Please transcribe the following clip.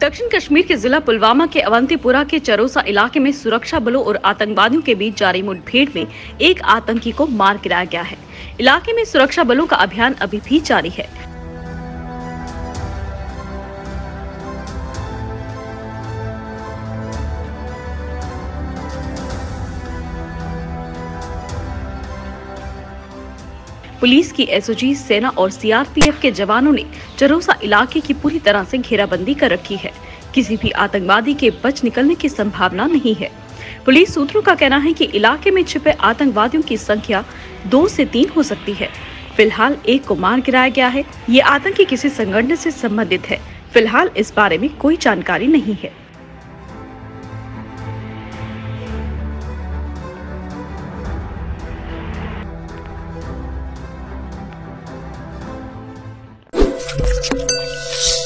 दक्षिण कश्मीर के जिला पुलवामा के अवंतीपुरा के चरोसा इलाके में सुरक्षा बलों और आतंकवादियों के बीच जारी मुठभेड़ में एक आतंकी को मार गिराया गया है। इलाके में सुरक्षा बलों का अभियान अभी भी जारी है। पुलिस की एसओजी, सेना और सीआरपीएफ के जवानों ने चरोसा इलाके की पूरी तरह से घेराबंदी कर रखी है। किसी भी आतंकवादी के बच निकलने की संभावना नहीं है। पुलिस सूत्रों का कहना है कि इलाके में छिपे आतंकवादियों की संख्या 2 से 3 हो सकती है। फिलहाल एक को मार गिराया गया है। ये आतंकी किसी संगठन से संबंधित है। फिलहाल इस बारे में कोई जानकारी नहीं है।